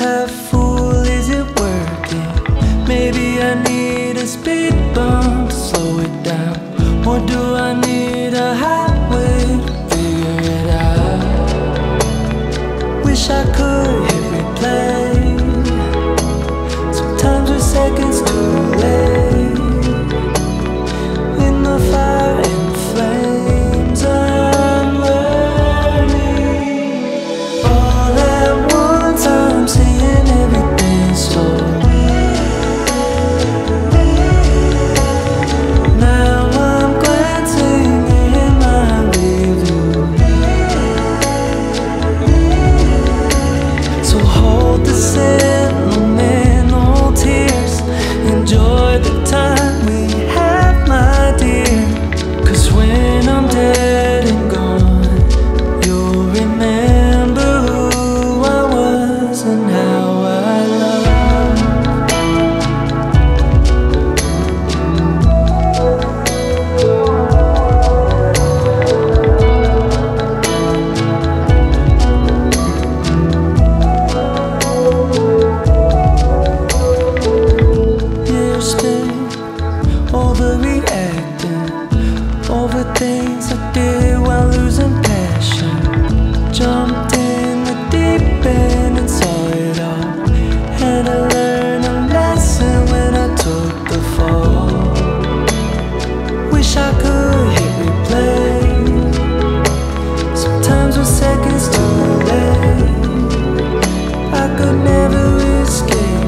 that fool, is it working? Maybe I need a speed bump to slow it down. Or do I need a highway to figure it out? Wish I could hit replay. Sometimes we're seconds too late. In the fire and flames, I'm learning. All at once I'm seeing everything slowly. Now I'm glancing in my review. So hold the sentimental tears. Enjoy the time we have, my dear. 'Cause when I'm dead and gone, you'll remember who I was and how I loved. You're still overreacting over things I did while losing passion. Jumped in the deep end and saw it all. Had to learn a lesson when I took the fall. Wish I could hit replay. Sometimes we're seconds too late. I could never escape.